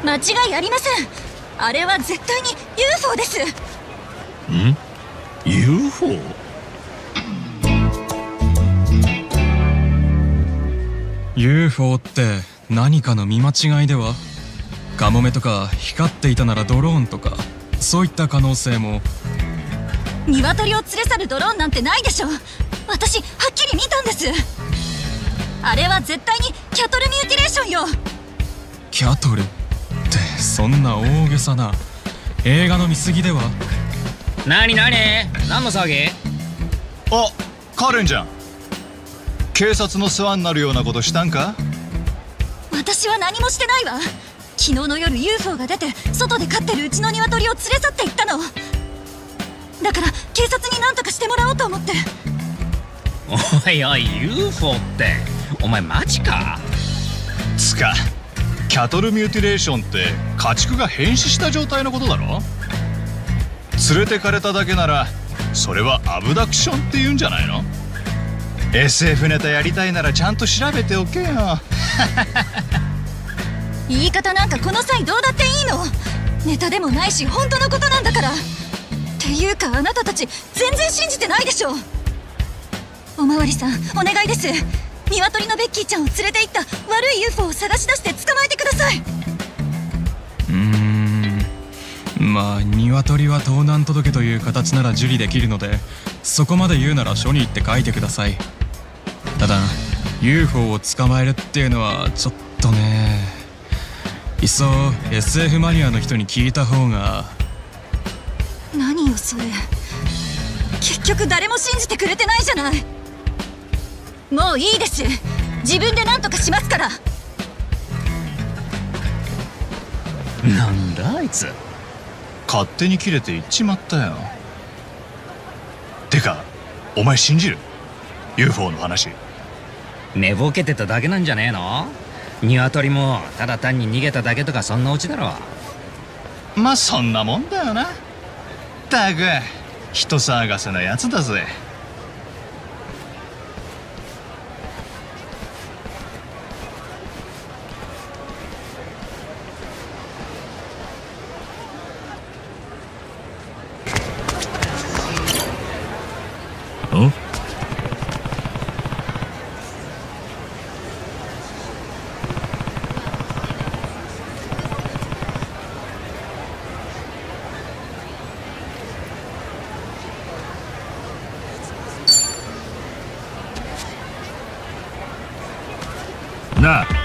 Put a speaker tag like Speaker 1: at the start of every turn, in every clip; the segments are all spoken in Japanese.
Speaker 1: 間違いありません。あれは絶対に UFO です。
Speaker 2: ん？ UFO？
Speaker 3: UFO って何かの見間違いでは？カモメとか光っていたならドローンとか、そういった可能性も。
Speaker 1: 鶏を連れ去るドローンなんてないでしょ。私はっきり見たんです。あれは絶対にキャトルミューティレーションよ。
Speaker 3: キャトルってそんな大げさな映画の見過ぎでは？
Speaker 4: 何の騒ぎ？
Speaker 2: あ、カレンじゃん。警察の世話になるようなことしたんか？
Speaker 1: 私は何もしてないわ。昨日の夜 UFO が出て外で飼ってるうちの鶏を連れ去っていったの。だから警察に何とかしてもらおうと思って。
Speaker 4: おいおい、 UFO ってお前マジか？
Speaker 2: つか、キャトルミューティレーションって家畜が変死した状態のことだろ？連れてかれただけならそれはアブダクションって言うんじゃないの？ SF ネタやりたいならちゃんと調べておけよ。
Speaker 1: 言い方なんかこの際どうだっていいの。ネタでもないし本当のことなんだから。っていうかあなたたち全然信じてないでしょ。おまわりさんお願いです。鶏のベッキーちゃんを連れて行った悪い UFO を探し出して捕まえてください。
Speaker 3: まあ鶏は盗難届という形なら受理できるので、そこまで言うなら書に行って書いてください。ただ UFO を捕まえるっていうのはちょっとね。いっそ SF マニアの人に聞いた方が。
Speaker 1: 何よそれ。結局誰も信じてくれてないじゃない。もういいです。自分で何とかしますから。
Speaker 4: なんだあいつ。
Speaker 2: 勝手に切れていっちまったよ。てかお前信じる？ UFO の話。
Speaker 4: 寝ぼけてただけなんじゃねえの？鶏もただ単に逃げただけとかそんなオチだろ。
Speaker 2: まあそんなもんだよな。ったく人騒がせなやつだぜ。
Speaker 3: ん？
Speaker 2: なあ。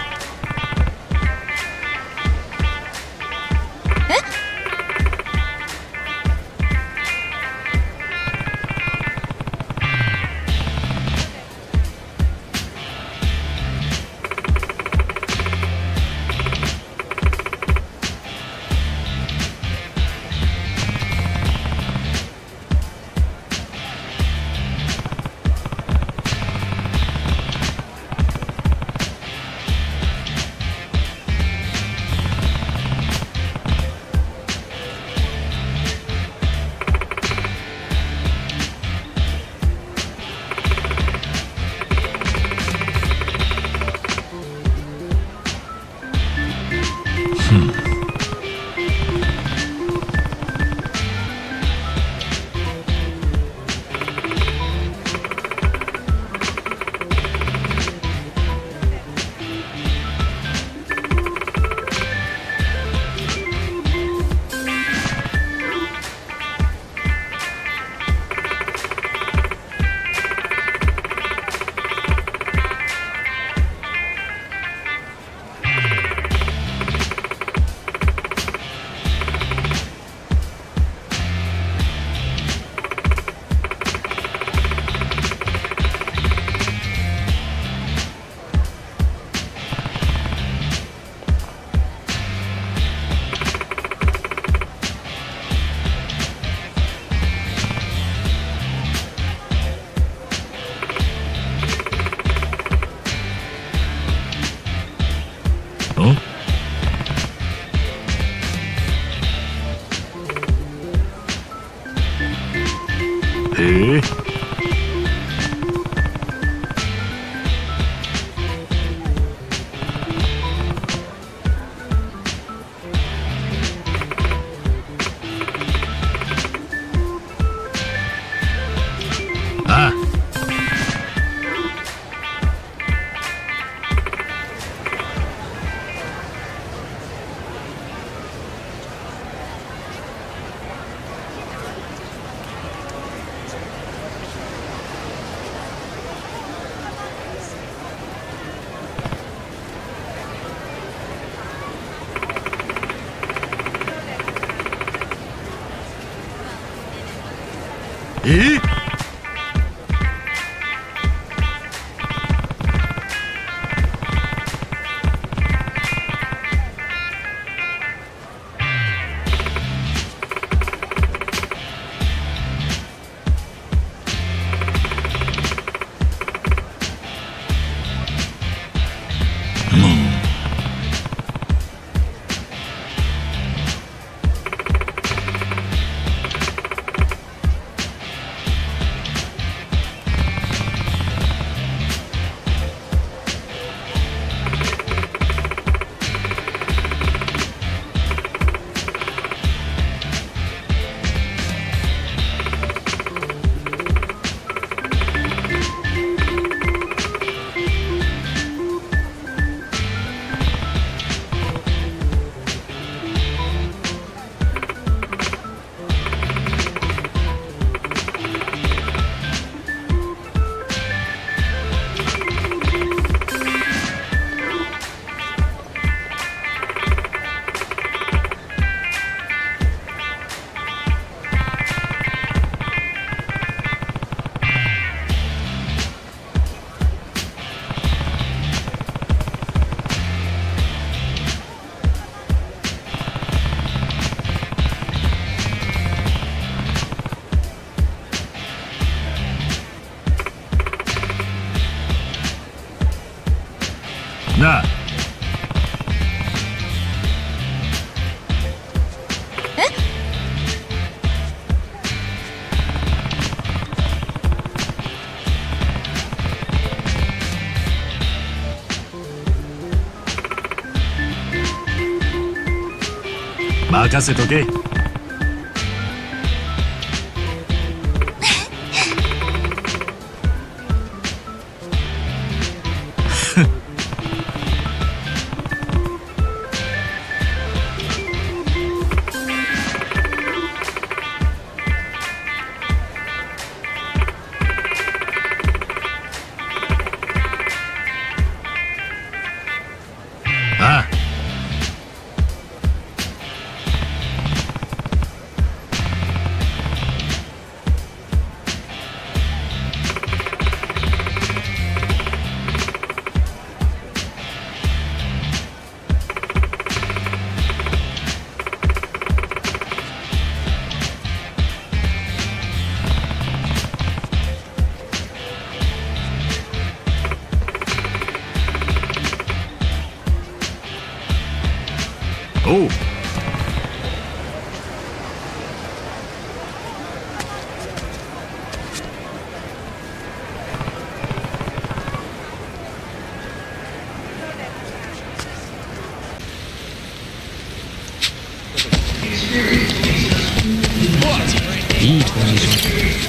Speaker 2: なあ。任せとけ。ああ。おう。
Speaker 3: いいコンディション。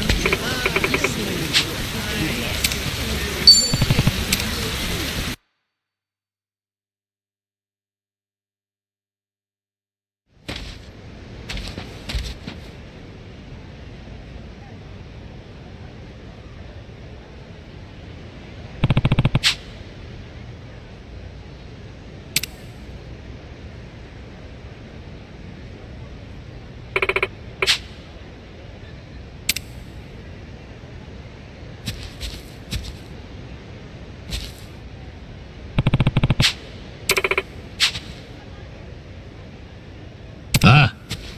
Speaker 2: ああ。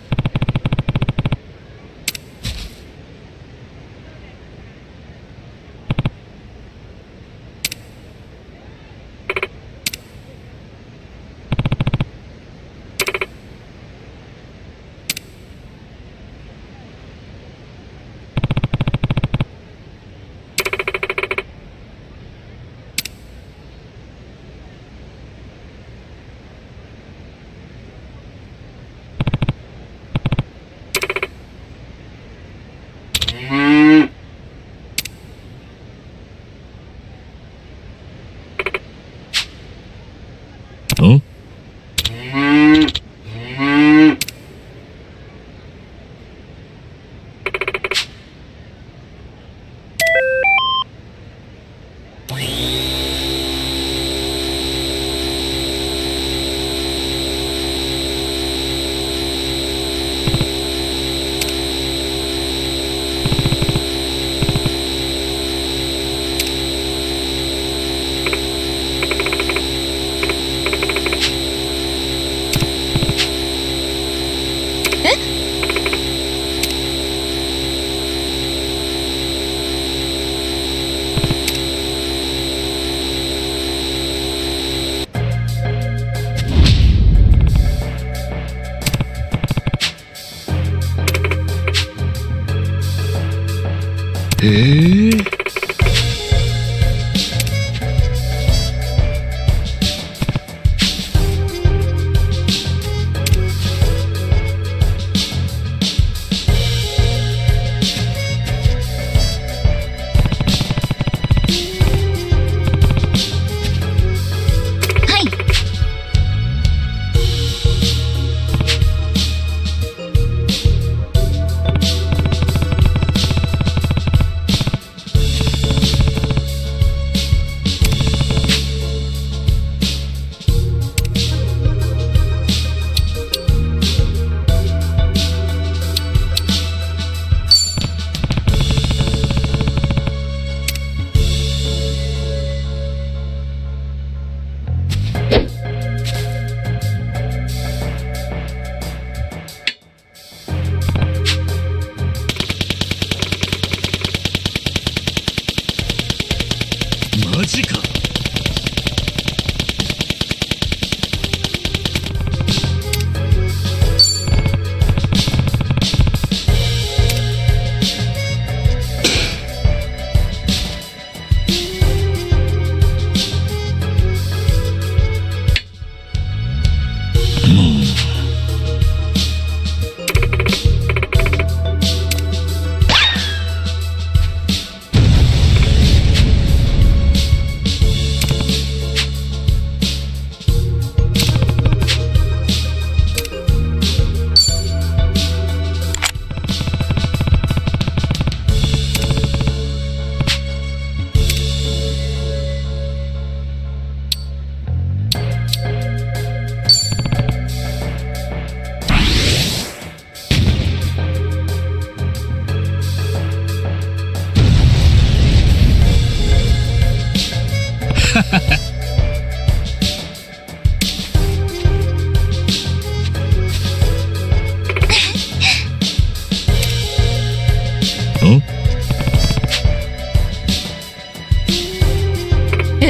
Speaker 2: ん？
Speaker 5: マジか。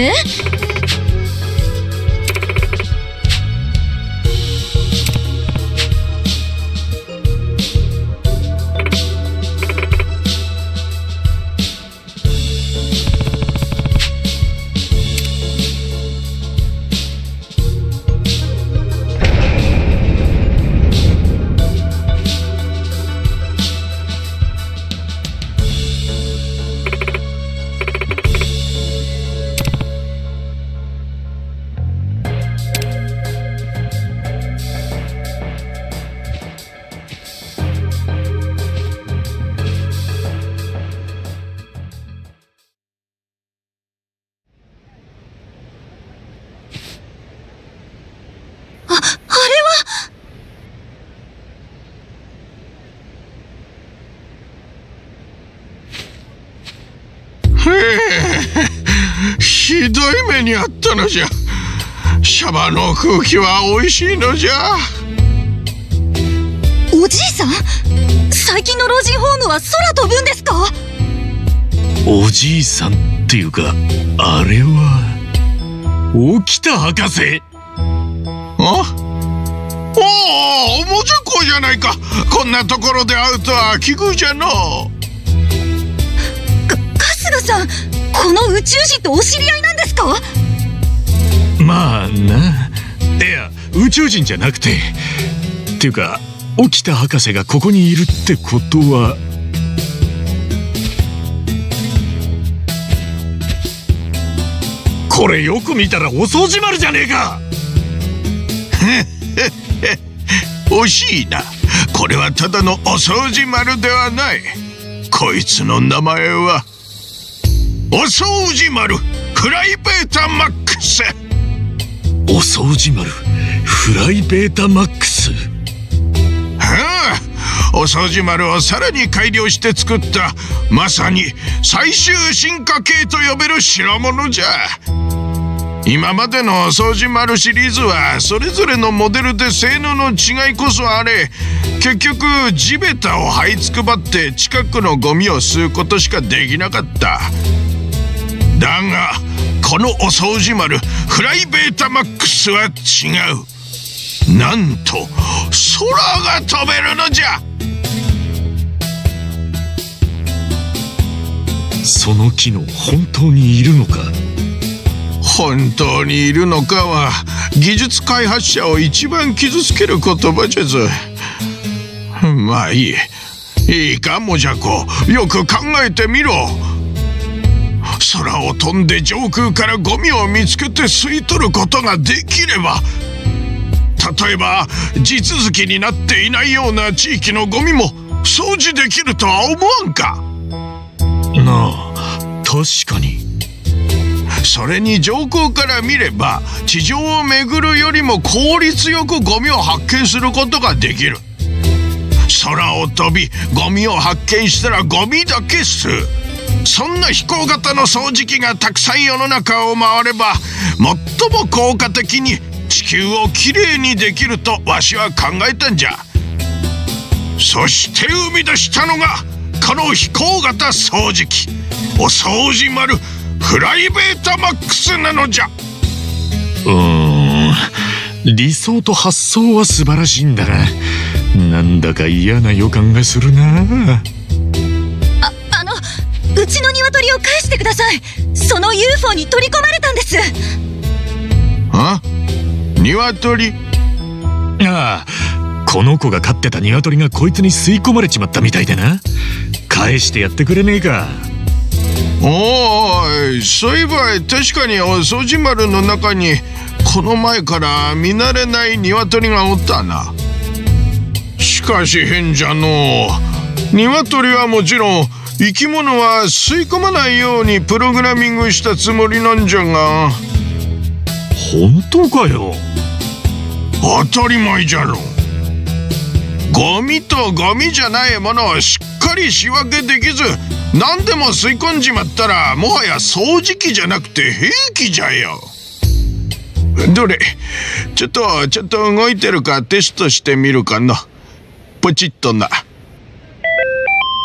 Speaker 1: え？
Speaker 5: ひどい目にあったのじゃ。シャバの空気は美味しいのじゃ。
Speaker 1: おじいさん、最近の老人ホームは空飛ぶんですか？
Speaker 5: おじいさんっていうか、あれは沖田博士。あ、おお、もじゃこじゃないか。こんなところで会うとは奇遇じゃのう。
Speaker 1: 春日さん、この宇宙人とお知り合いなんですか？
Speaker 5: まあな。いや、宇宙人じゃなくて、っていうか沖田博士がここにいるってことは、これよく見たらお掃除丸じゃねえか。惜しいな。これはただのお掃除丸ではない。こいつの名前はお掃除丸フライベータマックス。お掃除丸フライベータマックス。はあ、お掃除丸をさらに改良して作ったまさに最終進化系と呼べる代物じゃ。今までのお掃除丸シリーズはそれぞれのモデルで性能の違いこそあれ、結局地べたを這いつくばって近くのゴミを吸うことしかできなかった。だがこのお掃除丸フライベータマックスは違う。なんと空が飛べるのじゃ。その機能本当にいるのか。本当にいるのかは技術開発者を一番傷つける言葉じゃぞ。まあいい。いいかもじゃこ、よく考えてみろ。空を飛んで上空からゴミを見つけて吸い取ることができれば、例えば地続きになっていないような地域のゴミも掃除できるとは思わんか。なあ、確かに。それに上空から見れば地上を巡るよりも効率よくゴミを発見することができる。空を飛びゴミを発見したらゴミだけ吸う。そんな飛行型の掃除機がたくさん世の中を回れば、最も効果的に地球をきれいにできるとわしは考えたんじゃ。そして生み出したのがこの飛行型掃除機お掃除丸フライベータマックスなのじゃ。理想と発想は素晴らしいんだが、なんだか嫌な予感がするな。
Speaker 1: うちの鶏を返してください。その UFO に取り込まれたんです。
Speaker 5: あ？鶏？ああ、この子が飼ってた鶏がこいつに吸い込まれちまったみたいでな。返してやってくれねえか。おーい、そういえば確かにお掃除丸の中にこの前から見慣れない鶏がおったな。しかし変じゃのう。鶏はもちろん生き物は吸い込まないようにプログラミングしたつもりなんじゃが。本当かよ。当たり前じゃろ。ゴミとゴミじゃないものをしっかり仕分けできず何でも吸い込んじまったら、もはや掃除機じゃなくて兵器じゃよ。どれ、ちょっと動いてるかテストしてみるかな。ポチッとな。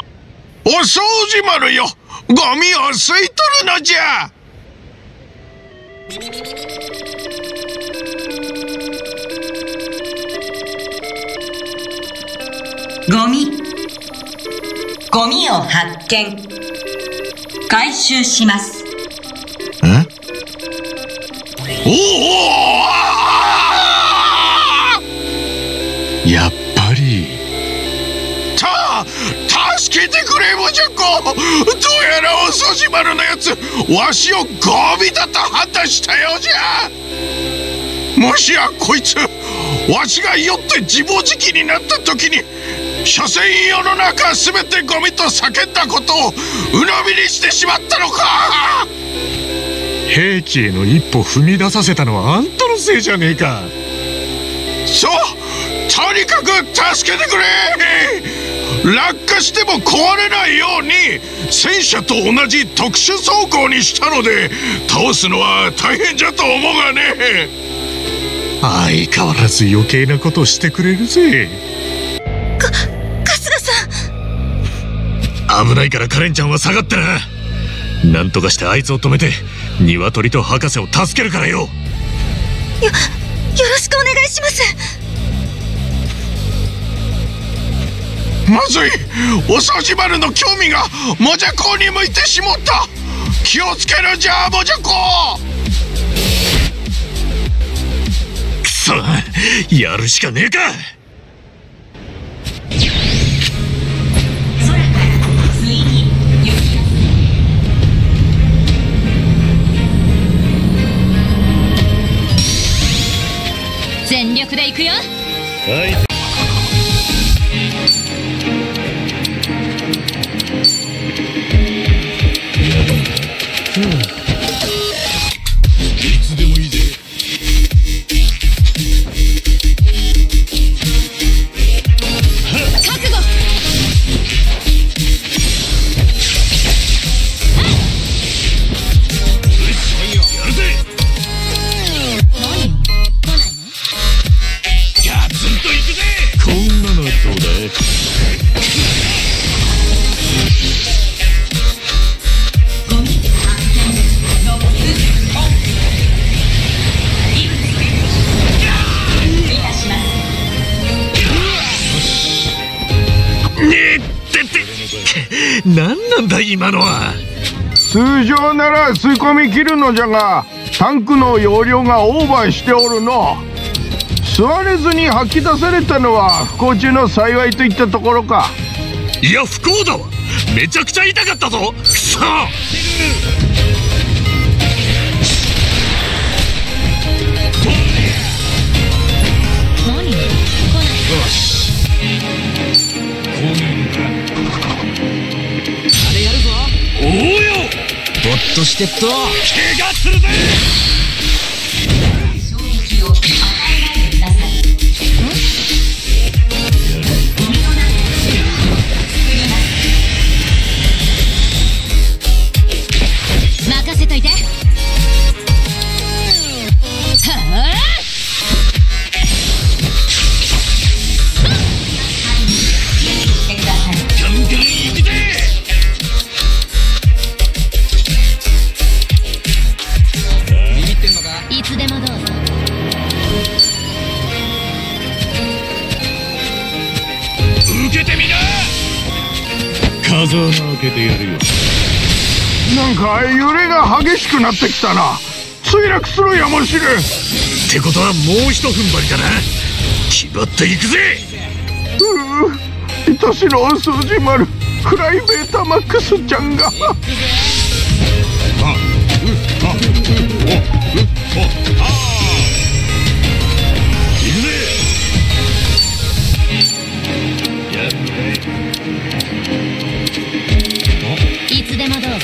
Speaker 5: お掃除丸よ、ゴミを吸い取るのじゃ。
Speaker 6: ゴミを発見。回収します。
Speaker 5: おお、やっぱり。助けてくれもじゃこ。どうやらおそじ丸のやつわしをゴミだと判断したようじゃ。もしやこいつわしが酔って自暴自棄になった時に所詮世の中すべてゴミと叫んだことを鵜呑みにしてしまったのか。
Speaker 7: 兵器への一歩踏み出させたのはあんたのせいじゃねえか。
Speaker 5: そう、とにかく助けてくれ。落下しても壊れないように戦車と同じ特殊装甲にしたので倒すのは大変じゃと思うがね。
Speaker 7: 相変わらず余計なことしてくれるぜ。
Speaker 1: 春日さ
Speaker 7: ん、危ないからカレンちゃんは下がってな。なんとかしてあいつを止めて鶏と博士を助けるからよ。
Speaker 1: よろしくお願いします。
Speaker 5: まずい、お掃除丸の興味がもじゃこに向いてしもった。気をつけるんじゃもじゃこ。
Speaker 7: くそ、やるしかねえか。
Speaker 1: 全力で行くよ。はい。
Speaker 5: いつでもいいぜ。
Speaker 1: 覚悟。
Speaker 5: やるぜ。こんなのどうだ。
Speaker 7: 何なんだ今のは。
Speaker 5: 通常なら吸い込み切るのじゃがタンクの容量がオーバーしておるの。吸われずに吐き出されたのは不幸中の幸いといったところか。
Speaker 7: いや不幸だわ。めちゃくちゃ痛かったぞ。くそ。
Speaker 4: おおよ、ぼっとしてっと怪我するぜ。
Speaker 1: 任せといて。はあ。
Speaker 4: ガンガン行くぜ。
Speaker 1: いつでもどうぞ。
Speaker 4: 受けてみな。
Speaker 7: 風穴開けてやるよ。
Speaker 5: なんか揺れが激しくなってきたな。墜落するやもしれん。
Speaker 7: ってことはもう一踏ん張りだな。決まっていくぜ。
Speaker 5: 愛しのお掃除丸フライベータマックスちゃんが。
Speaker 1: いつでもどうぞ。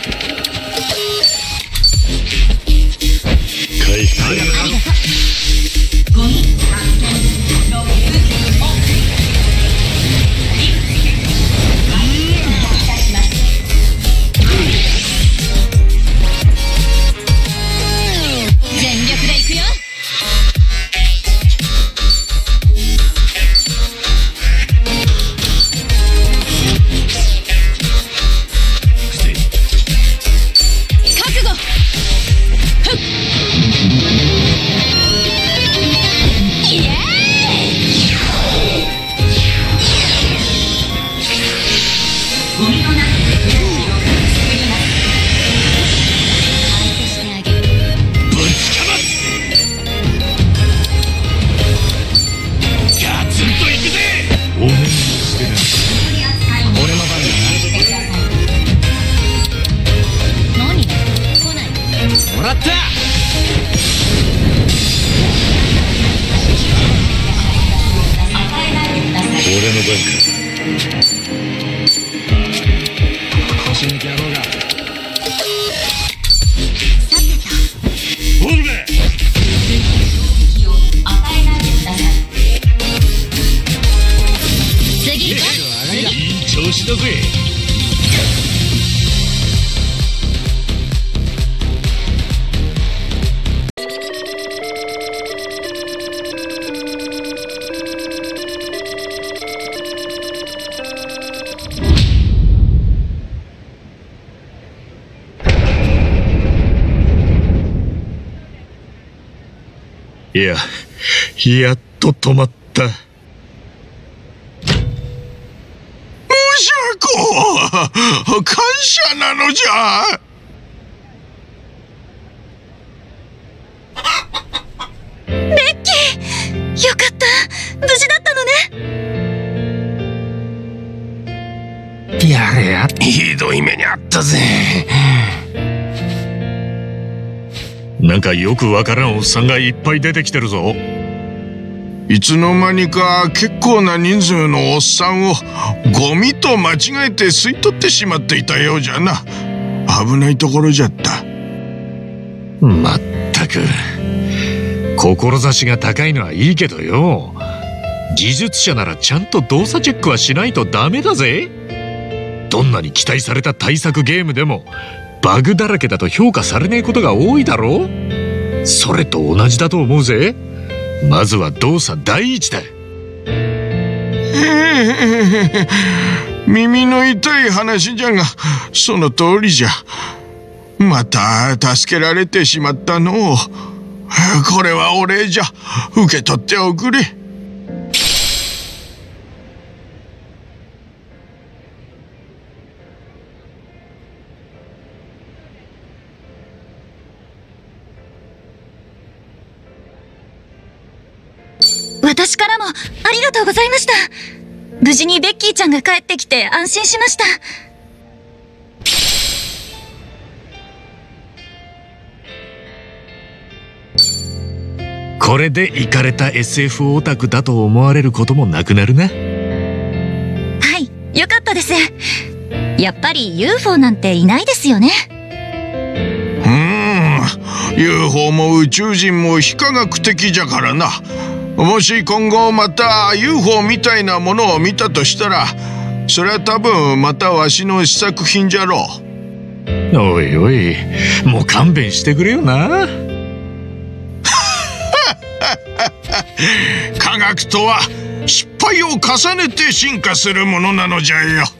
Speaker 7: 回復だ。
Speaker 1: ありがとう。
Speaker 7: った俺の番か。腰抜け野郎が。おるべ。
Speaker 6: 次
Speaker 7: いい調子だぜ。いや、やっと止まった。
Speaker 5: ムシャコ、感謝なのじゃ。
Speaker 1: ベッキー、よかった、無事だったのね。
Speaker 5: やれや、ひどい目にあったぜ。
Speaker 7: なんかよくわからんおっさんがいっぱい出てきてるぞ。
Speaker 5: いつの間にか結構な人数のおっさんをゴミと間違えて吸い取ってしまっていたようじゃな。危ないところじゃった。
Speaker 7: まったく志が高いのはいいけどよ、技術者ならちゃんと動作チェックはしないとダメだぜ。どんなに期待された大作ゲームでもバグだらけだと評価されねえことが多いだろ。それと同じだと思うぜ。まずは動作第一だ。
Speaker 5: 耳の痛い話じゃが、その通りじゃ。また助けられてしまったのう。これはお礼じゃ。受け取っておくれ。
Speaker 1: 私からもありがとうございました。無事にベッキーちゃんが帰ってきて安心しました。
Speaker 7: これでイカれた SF オタクだと思われることもなくなるな。
Speaker 1: はい、よかったです。やっぱり UFO なんていないですよね。
Speaker 5: UFO も宇宙人も非科学的じゃからな。もし今後また UFO みたいなものを見たとしたら、それは多分またわしの試作品じゃろう。
Speaker 7: おいおい、もう勘弁してくれよな。
Speaker 5: 科学とは失敗を重ねて進化するものなのじゃよ。